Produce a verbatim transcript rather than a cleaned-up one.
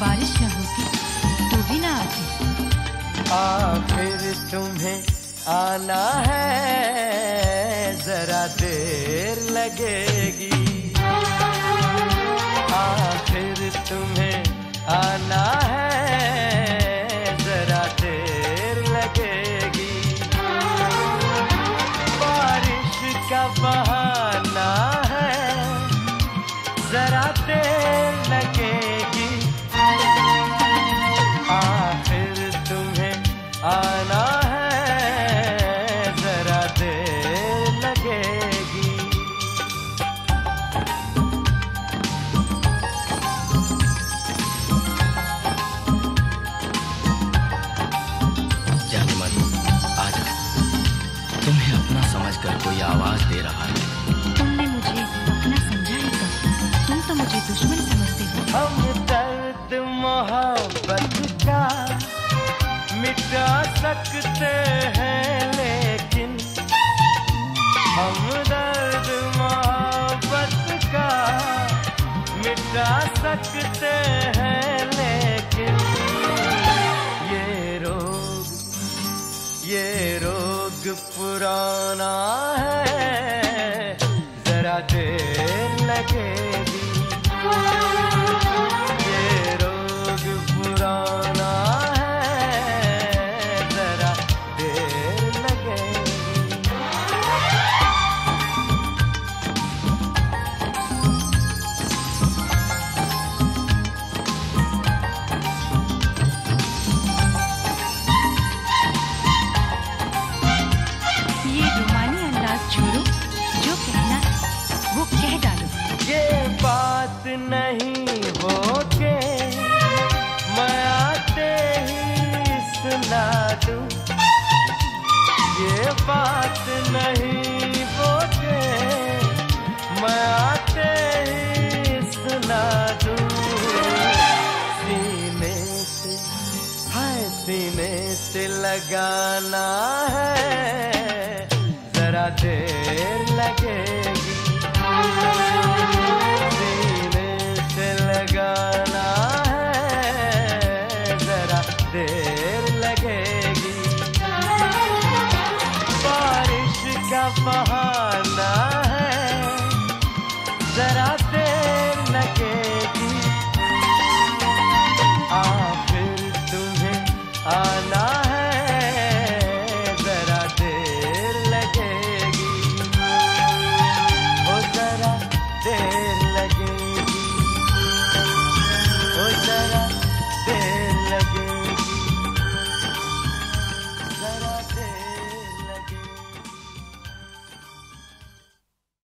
बारिश न होती तो भी ना आती। आखिर तुम्हें आना है, जरा देर लगेगी। आखिर तुम्हें आना है, जरा देर लगेगी। बारिश का बहाना है, जरा देर लगेगी। आखिर तुम्हें आना है, जरा देर लगेगी। जाने मन, आ जाओ। तुम्हें अपना समझकर कोई आवाज दे रहा है। तुमने मुझे अपना समझा है कब? तुम तो मुझे दुश्मन समझते हो। हम दर्द मोहब्बत का मिटा सकते हैं, लेकिन हम दर्द मोहब्बत का मिटा सकते हैं, लेकिन ये रोग ये रोग पुराना है, जरा देर लगेगी। ये रोग पुराना है, जरा देर लगेगी। ये रूमानी अंदाज छोड़ो, जो कहना वो कह डालो। ये बात नहीं हो के मैं आते ही सुना दूं। ये बात नहीं हो के मैं आते ही सुना दूं। सीने से हाय सीने से लगाना है, जरा देर लगेगी। सीने से लगाना है, जरा देर लगेगी। बारिश का बहाना